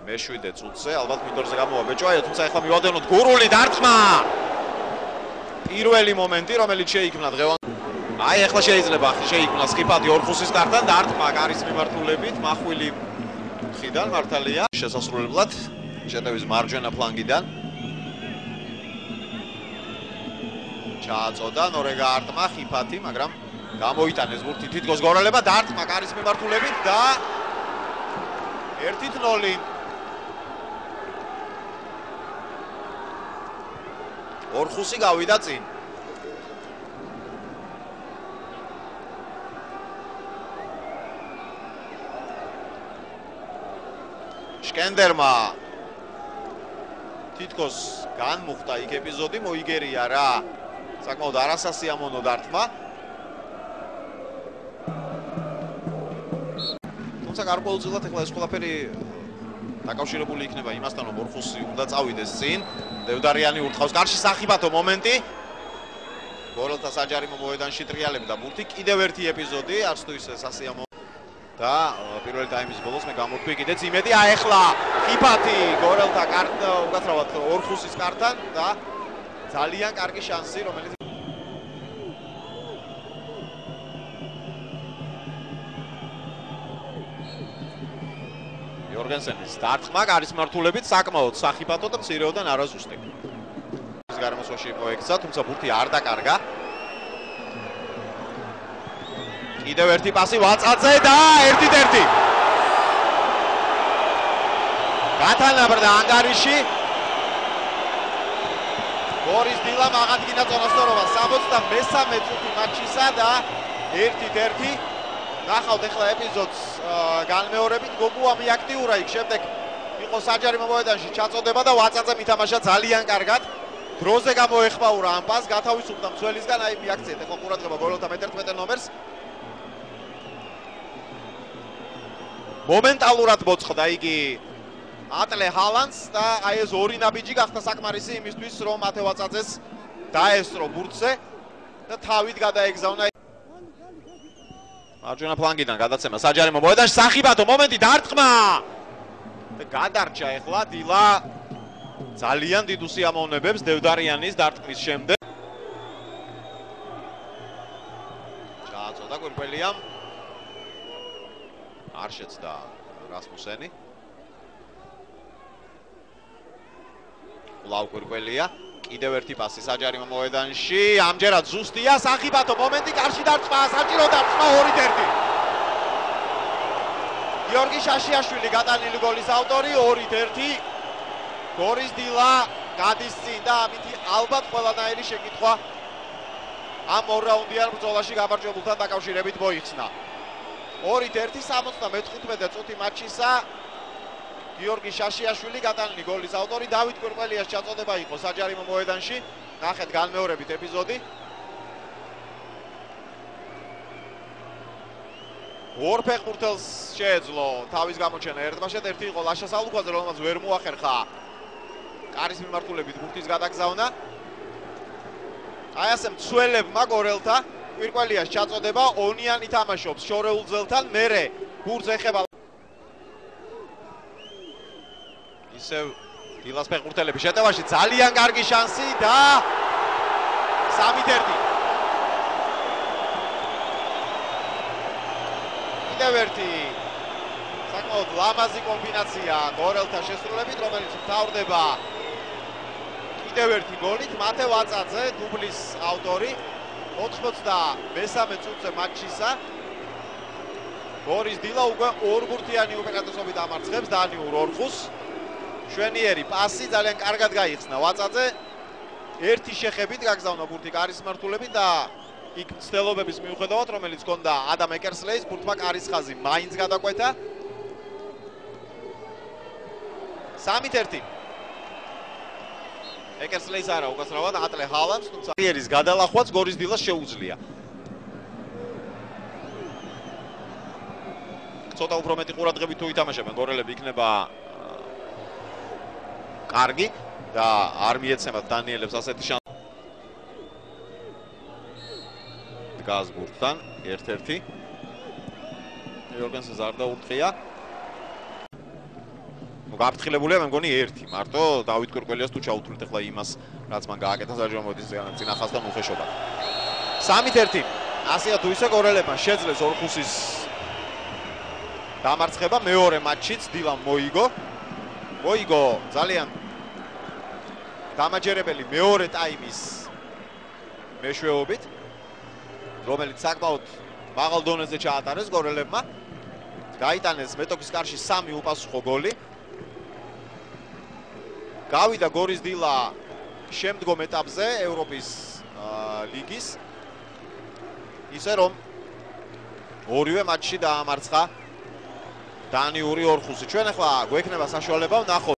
მე-7 წუთზე, ალბათ მინდორზე გამოვაბეჭვა, თუმცა ახლა მივადევნოთ გურული დარტყმა. პირველი მომენტი, რომელიც შეიქმნა დღევანდელ. აი ახლა შეიძლება შეიქმნას ხიფათი ორხუსის კართან, დარტყმა კარის მიმართულებით, მახვილი მხრიდან მართალია. შესასრულებლად შეტევის მარჯვენა ფლანგიდან. ჩააწოდა, ნორეგა არტმა ხიფათი, მაგრამ გამოიტანეს ბურთი თითქოს გორალება, დარტყმა კარის მიმართულებით და 1-0. ორხუსი გავიდა წინ. შკენდერმა თითქოს განმუხტა იქ ეპიზოდი, მოიგერია რა. საკმაოდ არასასიამოვნო დარტყმა. თუმცა გარკვეულწილად ახლა ეს ყველაფერი დაკავშირებული იქნება იმასთან, რომ ორხუსი უნდა წავიდეს წინ. დევდარიანი ურტყავს კარში სახიფათო მომენტი. გორელთა საჯარიმო მოედანში ტრიალებდა ბურთი. კიდევ ერთი ეპიზოდი, არც თუ ისე სასიამოვნო. და პირველი ტაიმის ბოლოს მე გამოვთქვი კიდეც იმედი. აი ახლა ხიფათი გორელთა უკაცრავად ორხუსის კართან და ძალიან კარგი შანსი, რომელიც იორგენსენის დარტყმა კარის მართულებით საკმაოდ სახიფათო და მცირეოდან არაზუსტი. ის გარემოსვაში მოექცა, თუმცა ბურთი არ დაკარგა. კიდევ ერთი პასი ვაწაძე და 1-1. გათანაბრდა ანგარიში. ბორის დილამ აღადგინა წონასწორობა 63 წუთი მატჩისა და 1-1. ნახავთ ახლა ეპიზოდს განმეორებით, გოგუა მიაქტიურა იქ, შემდეგ იყო საჯარიმო მოედანში ჩაწოდება და ვაწაძემ ითამაშა ძალიან კარგად. დროზე გამოეხმაურა ამ პასს, გათავისუფლდა მცველისგან, აი მიაქციეთ ახლა ყურადღება გოლოთა მე-11 ნომერს. მომენტალურად მოწყდა იგი ატლე ჰალანდს და აი ეს ორი ნაბიჯი გახდა საკმარისი იმისთვის, რომ ათე ვაწაძეს დაესწრო ბურთზე და თავით გადაეგზავნა. მარჯვენა ფლანგიდან გადაცემა საჯარიმო მოედანში, სახიფათო მომენტი, დარტყმა და გადარჩა ახლა დილა ძალიან დიდ უსიამოვნებებს დევდარიანის დარტყმის შემდეგ. ჩააწოდა კვირკველიამ, არ შეცდა რასმუსენი. კვლავ კვირკველია, კიდევ ერთი პასი საჯარიმო მოედანში, ამჯერად ზუსტია, სახიფათო მომენტი, კარში დარტყმა, საჭირო დარტყმა 2-1. გიორგი შაშიაშვილი გატანილი გოლის ავტორი, 2-1. გორის დილა გადის წინ და ამითი ალბათ ყველანაირი შეკითხვა ამ ორ-რაუნდიან ბრძოლაში გამარჯვებულთან დაკავშირებით მოიხსნა. 2-1, 75 წუთი მატჩისა. გიორგი შაშიაშვილი გატანილი გოლის ავტორი, დავით კვირკველიას ჩაწოდება იყო საჯარიმო მოედანში. ნახეთ განმეორებით ეპიზოდი. ორ ფეხბურთელს შეეძლო თავის გამოჩენა ერთბაშად, ერთი იყო ლაშა სალუქვაძე, რომელმაც ვერ მოახერხა კარის მიმართულებით ბურთის გადაგზავნა. აი ასე მცველებმა გორელთა კვირკველიას ჩაწოდება, ონიანი თამაშობს შორეულ ძელთან, მერე ბურთს ეხება ისევ დილას ფეხბურთელები შეტევაში, ძალიან კარგი შანსი და 3-1. კიდევ ერთი საკმაოდ ლამაზი კომბინაცია გორელთა შესრულებით, რომელიც მთავრდება კიდევ ერთი გოლით. მათე ვაწაძე დუბლის ავტორი 83 წუთზე მატჩისა. გორის დილა უკვე ორბურთიანი უპირატესობით ამარცხებს დანიურ ორხუსს. შვენიერი პასი ძალიან კარგად გაიხსნა ვაწაძე. ერთი შეხებით გაგზავნა ბურთი კარის მართულებით და იქ მცდელობების მიუხედავად, რომელიც ჰქონდა ადამ ეკერსლეის, ბურთმა კარის ხაზი მაინც გადაკვეთა. 3-1. ეკერსლეის არა, უკაცრავად ატლე ჰალანდს, თუმცა კარიერის გადალახვაც გორის დილას შეუძლია. ცოტა უფრო მეტი ყურადღებით თუ ითამაშებენ, გორელები იქნება კარგი და არ მიეცემათ დანიელებს ასეთი შანსი. დგას ბურთთან, ერთ-ერთი. იორგენსენს არ დაურტყია. გაფრთხილებულია მე მგონი ერთი მარტო დავით კურკველიას თუ ჩაუთვლით ახლა იმას რაც მან გააკეთა საჯამოდის წინახავს და მოხეშობა 3-1 ასეა თუ ისე კორელებმა შეძლეს ორხუსის დამარცხება მეორე მატჩიც დილამ მოიგო ძალიან დამაჯერებელი მეორე ტაიმის მეშვეობით რომელიც საკმაოდ მაღალ დონეზე ჩაატარეს კორელებმა გაიტანეს მეტოქის კარში 3 უპასუხო გოლი გავიდა გორის დილა შემდგომ ეტაპზე ევროპის ლიგის ისე რომ ორივე მატჩში დაამარცხა დანიური ორხუსი ჩვენ ახლა გვექნება საშუალება ვნახოთ